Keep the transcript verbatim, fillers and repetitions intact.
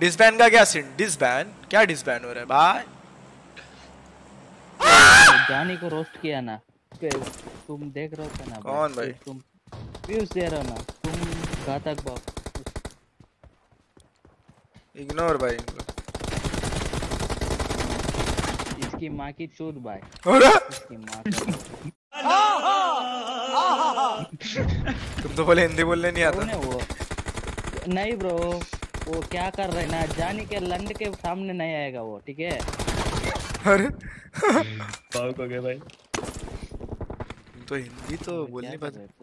डिसबैन का क्या सीन? डिसबैन क्या डिसबैन हो रहा है भाई? जानी को रोस्ट किया ना, तुम देख रहे हो ना? कौन भाई? तुम व्यूज दे रहे हो ना तुम, घातक बाप। इग्नोर भाई। इसकी माँ की चूत भाई। इसकी माँ तुम तो बोले हिंदी बोलने नहीं आता। वो नहीं ब्रो, वो क्या कर रहे ना, जानी के लंड के सामने नहीं आएगा वो, ठीक है? अरे पाव को गए भाई। तुम तो हिंदी तो बोल नहीं पाते।